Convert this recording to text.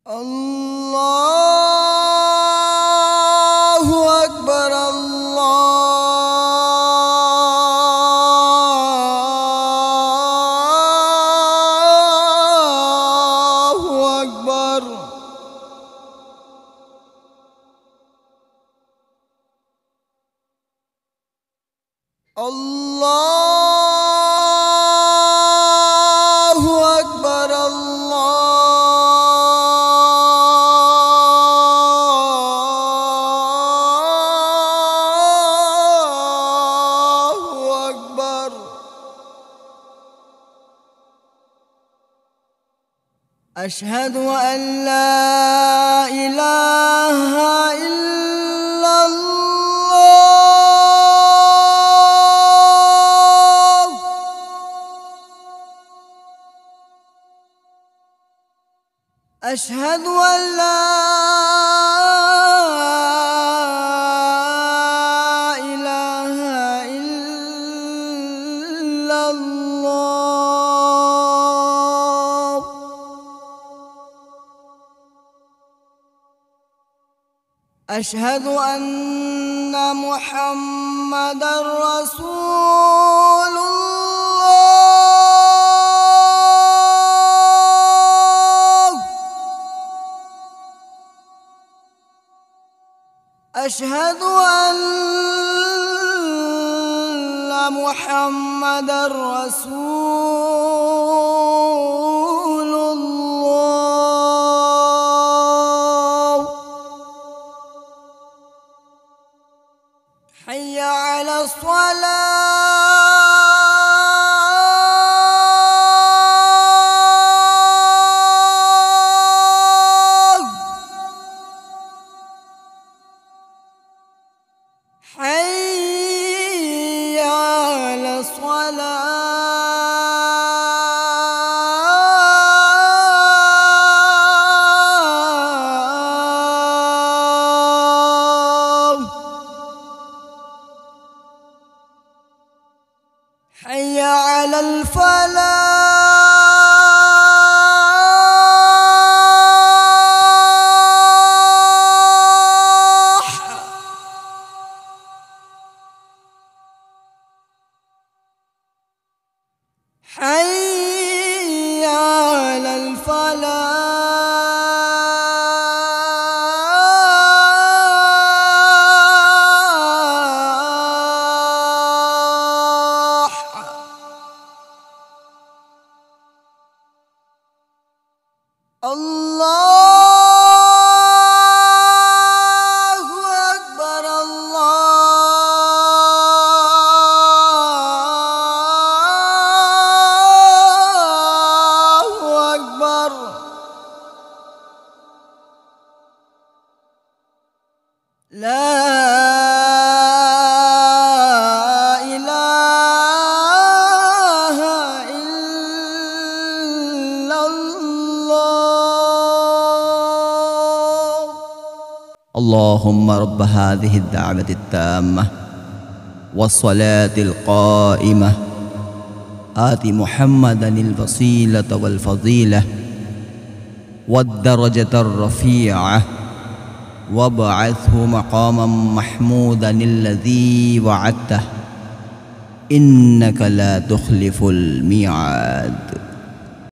الله أكبر الله أكبر. الله أكبر الله أكبر. أشهد أن لا إله إلا الله. أشهد أن لا إله إلا الله. أشهد أن محمدًا رسول الله. أشهد أن محمدًا رسول الله. حي على الصلاة. حي على الصلاة. حي على الفلاح. حي على الفلاح. الله أكبر الله أكبر. لا إله إلا الله. اللهم رب هذه الدعوة التامة والصلاة القائمة آت محمدا الوسيلة والفضيلة والدرجة الرفيعة وابعثه مقاما محمودا الذي وعدته إنك لا تخلف الميعاد.